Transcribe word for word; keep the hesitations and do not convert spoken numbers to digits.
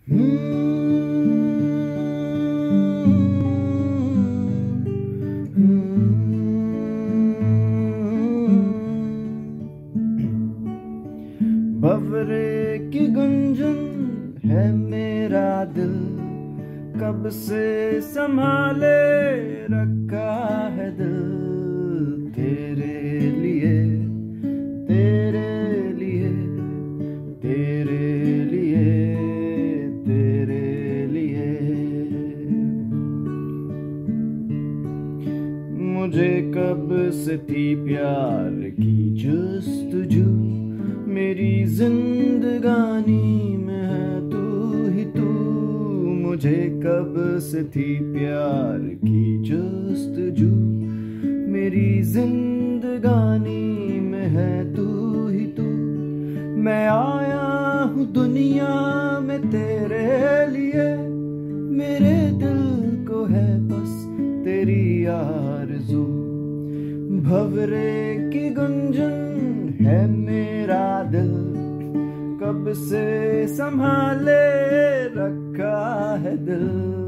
भंवरे की गुंजन है मेरा दिल, कब से संभाले रखा है दिल। तेरे लिए तेरे लिए तेरे लिए तेरे लिए मुझे कब से थी प्यार की जस्तजू, मेरी जिंदगानी में है तू ही तू। मुझे कब से थी प्यार की जस्तजू, मेरी जिंदगानी में है तू ही तू। मैं आया हूँ दुनिया में तेरे लिए, मेरे दिल को है बस तेरी आरज़ू। भंवरे की गुंजन है मेरा दिल, कब से संभाले रखा है दिल।